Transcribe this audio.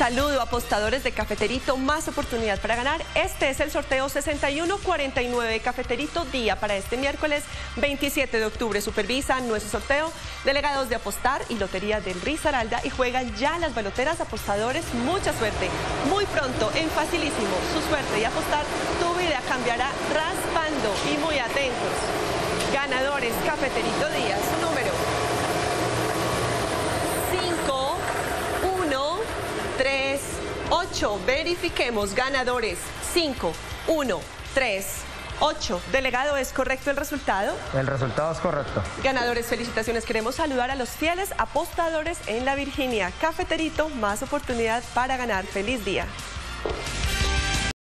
saludo, apostadores de Cafeterito, más oportunidad para ganar. Este es el sorteo 6149 de Cafeterito, día para este miércoles 27 de octubre. Supervisan nuestro sorteo delegados de Apostar y Lotería del Risaralda y juegan ya las baloteras. Apostadores, mucha suerte. Muy pronto, en Facilísimo, su suerte y apostar, tu vida cambiará raspando. Y muy atentos. Ganadores, Cafeterito Día, su número 5138. Verifiquemos, ganadores 5138. Delegado, ¿es correcto el resultado? El resultado es correcto. Ganadores, felicitaciones. Queremos saludar a los fieles apostadores en la Virginia. Cafeterito, más oportunidad para ganar. Feliz día.